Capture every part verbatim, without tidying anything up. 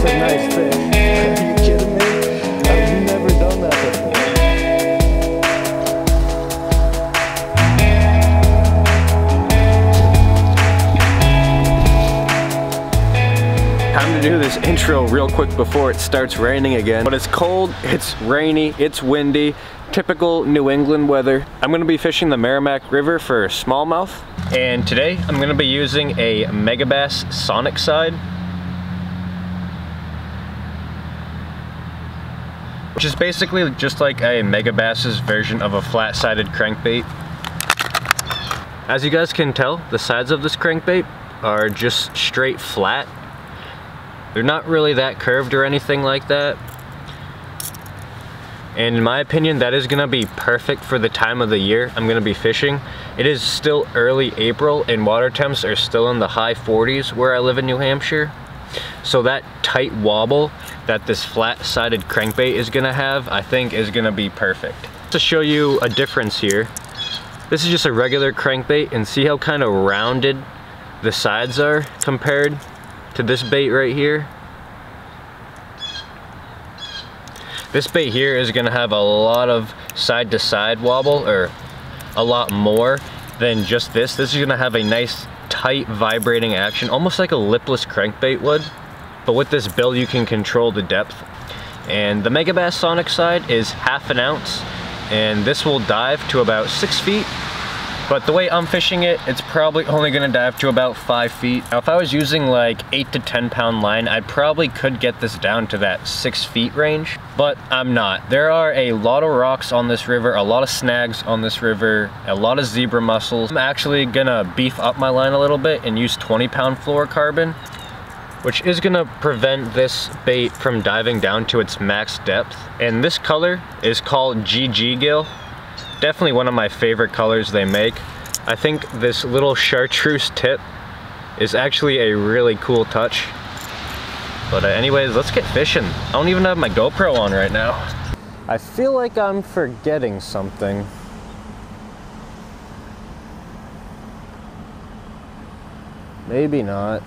a nice fish. Are you kidding me? I've never done that before. Time to do this intro real quick before it starts raining again. But it's cold, it's rainy, it's windy, typical New England weather. I'm gonna be fishing the Merrimack River for smallmouth. And today I'm gonna be using a Megabass Sonic Side, which is basically just like a Megabass's version of a flat-sided crankbait. As you guys can tell, the sides of this crankbait are just straight flat. They're not really that curved or anything like that. And in my opinion, that is gonna be perfect for the time of the year I'm gonna be fishing. It is still early April and water temps are still in the high forties where I live in New Hampshire. So that tight wobble that this flat-sided crankbait is gonna have, I think is gonna be perfect. To show you a difference here, this is just a regular crankbait, and see how kind of rounded the sides are compared to this bait right here. This bait here is gonna have a lot of side to side wobble, or a lot more than just this. This is gonna have a nice tight vibrating action, almost like a lipless crankbait would. But with this bill you can control the depth. And the Megabass Sonic Side is half an ounce, and this will dive to about six feet. But the way I'm fishing it, it's probably only gonna dive to about five feet. Now if I was using like eight to ten pound line, I probably could get this down to that six feet range, but I'm not. There are a lot of rocks on this river, a lot of snags on this river, a lot of zebra mussels. I'm actually gonna beef up my line a little bit and use twenty pound fluorocarbon, which is gonna prevent this bait from diving down to its max depth. And this color is called G G Gill. Definitely one of my favorite colors they make. I think this little chartreuse tip is actually a really cool touch. But uh, anyways, let's get fishing. I don't even have my GoPro on right now. I feel like I'm forgetting something. Maybe not.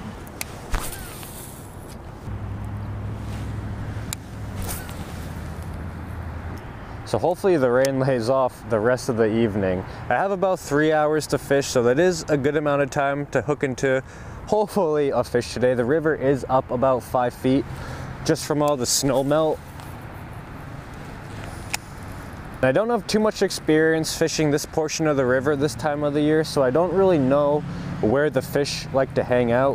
So hopefully the rain lays off the rest of the evening. I have about three hours to fish, so that is a good amount of time to hook into hopefully a fish today. The river is up about five feet just from all the snow melt. I don't have too much experience fishing this portion of the river this time of the year, so I don't really know where the fish like to hang out.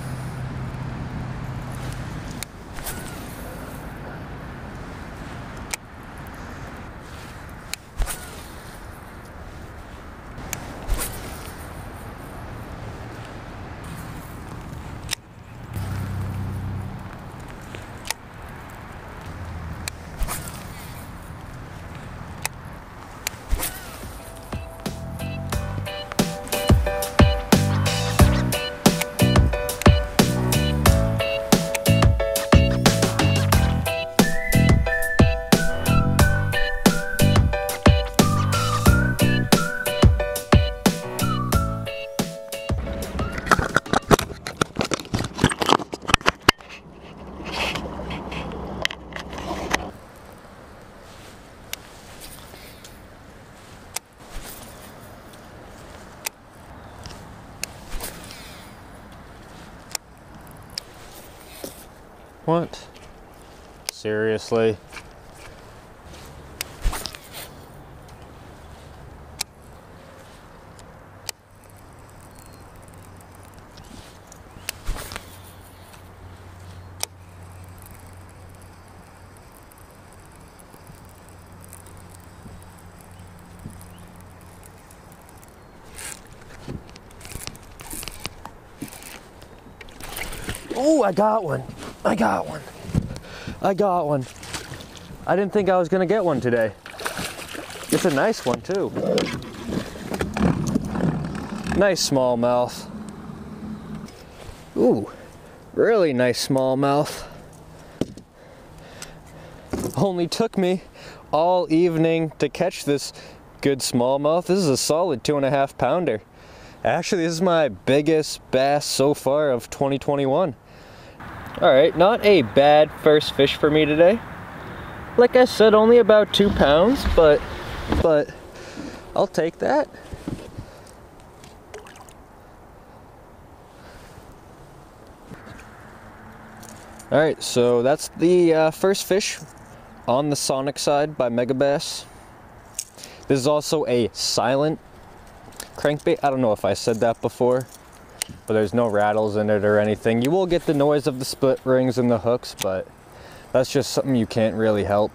What? Seriously? Oh, I got one. I got one. I got one. I didn't think I was gonna get one today. It's a nice one too. Nice smallmouth. Ooh, really nice smallmouth. Only took me all evening to catch this good smallmouth. This is a solid two and a half pounder. Actually, this is my biggest bass so far of twenty twenty-one. Alright, not a bad first fish for me today. Like I said, only about two pounds, but, but I'll take that. Alright, so that's the uh, first fish on the Sonic side by Megabass. This is also a silent crankbait. I don't know if I said that before, but there's no rattles in it or anything. You will get the noise of the split rings and the hooks, but that's just something you can't really help.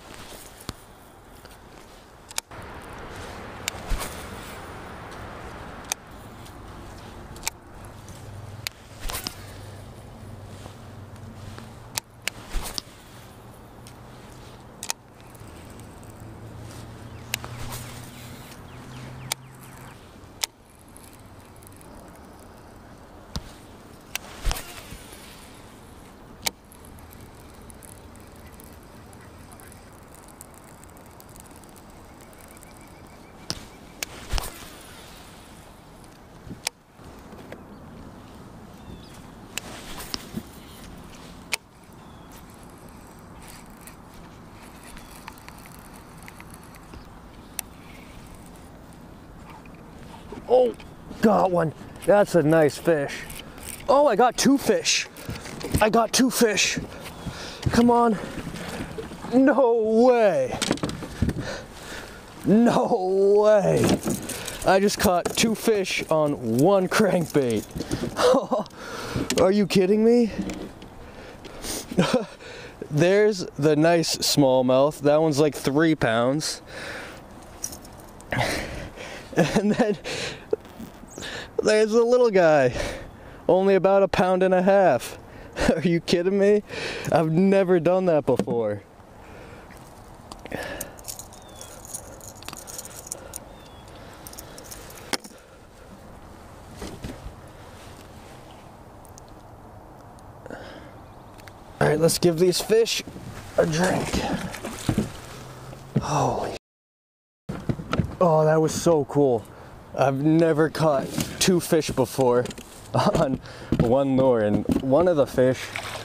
Oh, got one. That's a nice fish. Oh, I got two fish. I got two fish. Come on. No way. No way. I just caught two fish on one crankbait. Are you kidding me? There's the nice smallmouth. That one's like three pounds. And then there's a little guy, only about a pound and a half. Are you kidding me? I've never done that before. All right, let's give these fish a drink. Holy. Oh, that was so cool. I've never caught two fish before on one lure, and one of the fish,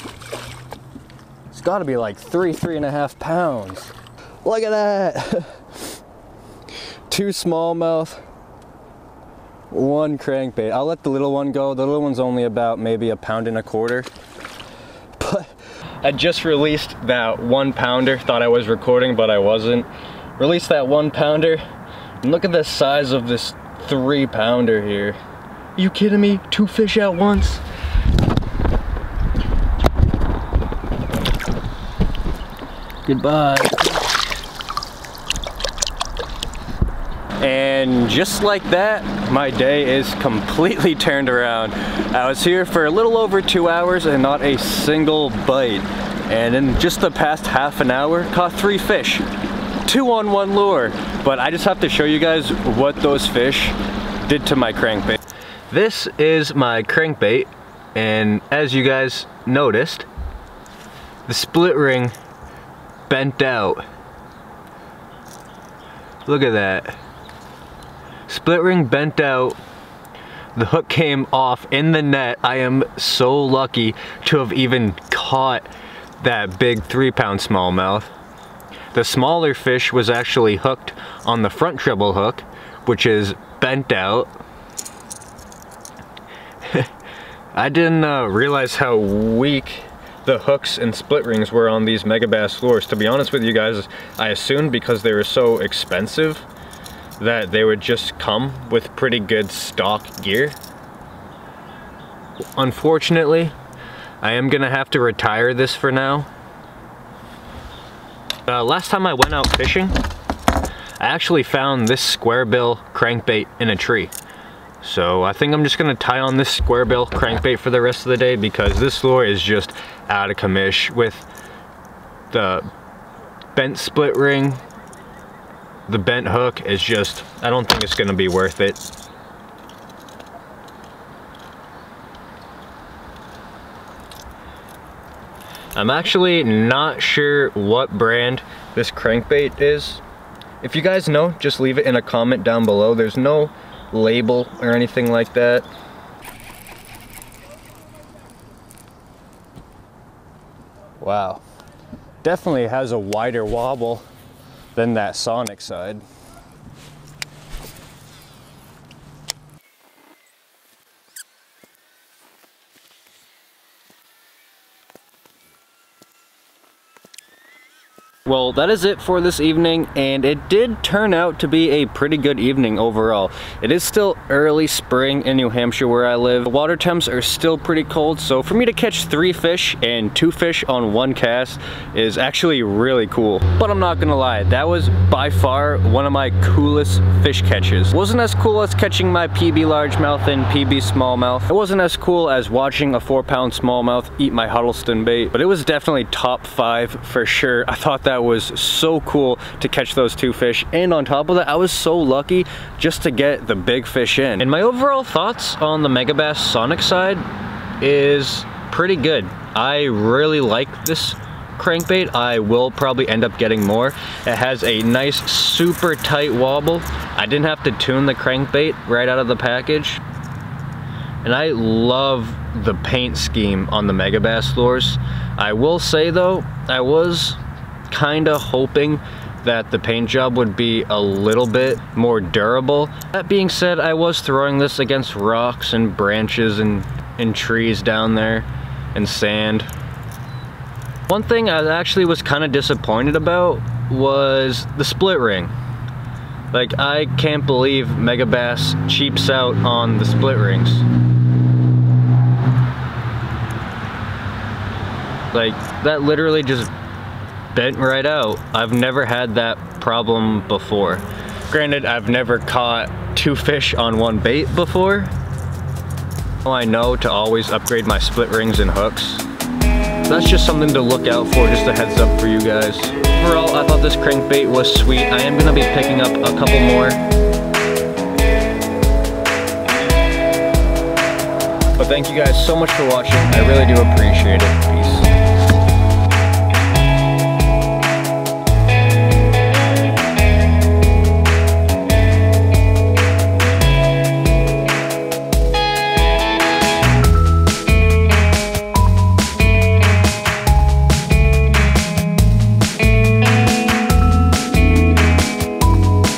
it's gotta be like three, three and a half pounds. Look at that. Two smallmouth, one crankbait. I'll let the little one go. The little one's only about maybe a pound and a quarter. But I just released that one pounder. Thought I was recording, but I wasn't. Released that one pounder. And look at the size of this three pounder here. Are you kidding me? Two fish at once? Goodbye. And just like that, my day is completely turned around. I was here for a little over two hours and not a single bite. And in just the past half an hour, caught three fish. Two on one lure. But I just have to show you guys what those fish did to my crankbait. This is my crankbait, and as you guys noticed, the split ring bent out. Look at that. Split ring bent out. The hook came off in the net. I am so lucky to have even caught that big three pound smallmouth. The smaller fish was actually hooked on the front treble hook, which is bent out. I didn't uh, realize how weak the hooks and split rings were on these Megabass lures. To be honest with you guys, I assumed because they were so expensive that they would just come with pretty good stock gear. Unfortunately, I am gonna have to retire this for now. Uh, last time I went out fishing, I actually found this square bill crankbait in a tree. So I think I'm just gonna tie on this square bill crankbait for the rest of the day because this lure is just out of commish with the bent split ring. The bent hook is just, I don't think it's gonna be worth it. I'm actually not sure what brand this crankbait is. If you guys know, just leave it in a comment down below. There's no label or anything like that. Wow, definitely has a wider wobble than that Sonic side. Well, that is it for this evening, and it did turn out to be a pretty good evening overall. It is still early spring in New Hampshire where I live. The water temps are still pretty cold, so for me to catch three fish and two fish on one cast is actually really cool. But I'm not gonna lie, that was by far one of my coolest fish catches. It wasn't as cool as catching my P B largemouth and P B smallmouth. It wasn't as cool as watching a four pound smallmouth eat my Huddleston bait, but it was definitely top five for sure. I thought that was so cool to catch those two fish, and on top of that, I was so lucky just to get the big fish in. And my overall thoughts on the Megabass Sonic side is pretty good. I really like this crankbait. I will probably end up getting more. It has a nice super tight wobble. I didn't have to tune the crankbait right out of the package. And I love the paint scheme on the Megabass lures. I will say though, I was kinda hoping that the paint job would be a little bit more durable. That being said, I was throwing this against rocks and branches and, and trees down there and sand. One thing I actually was kind of disappointed about was the split ring. Like, I can't believe Megabass cheaps out on the split rings. Like, that literally just bent right out. I've never had that problem before. Granted, I've never caught two fish on one bait before. I know to always upgrade my split rings and hooks. That's just something to look out for, just a heads up for you guys. Overall, I thought this crankbait was sweet. I am gonna be picking up a couple more. But thank you guys so much for watching. I really do appreciate it.